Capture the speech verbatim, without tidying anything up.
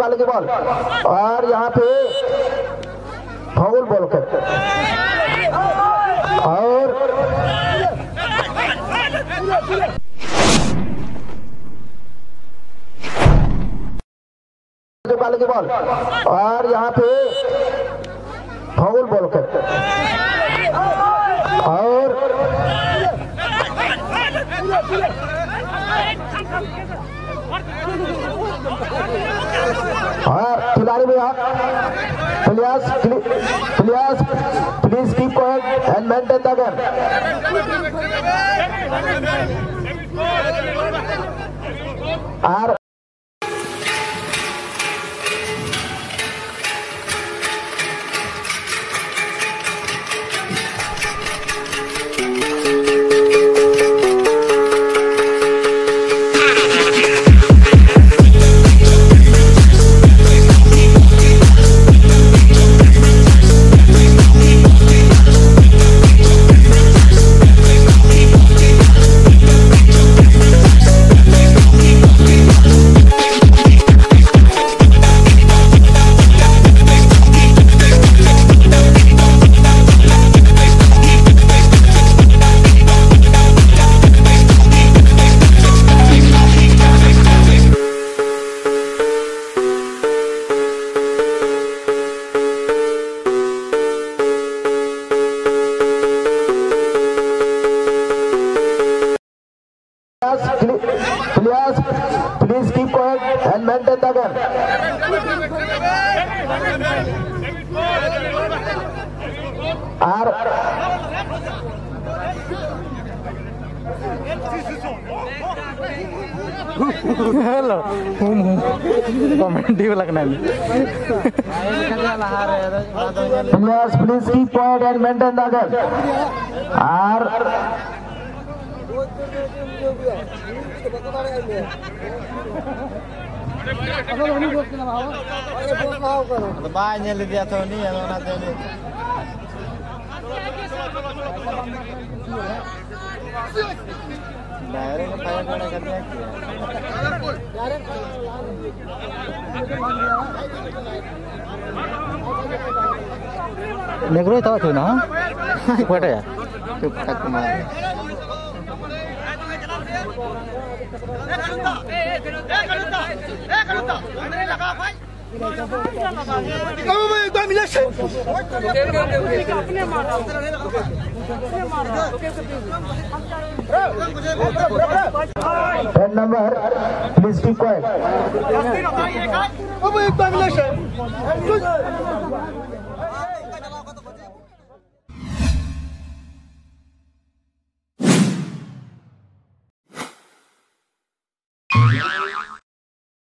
पाले की बॉल और यहाँ पे फाउल बॉल कर और पाले की बॉल और यहाँ पे फाउल बॉल कर और और खिलाड़ी में आप players players please keep quiet and maintain the game. और players, please keep quiet and maintain the game. R. Hello. Comedy लगना है. Players, please keep quiet and maintain the game. R. Banyak lebih atau ni yang mana tu ni? Direct ke fire kena kerja kia. Negro tahu tu na? Kuat ya? Tu tak kemana? Ten number, please keep quiet. Yeah.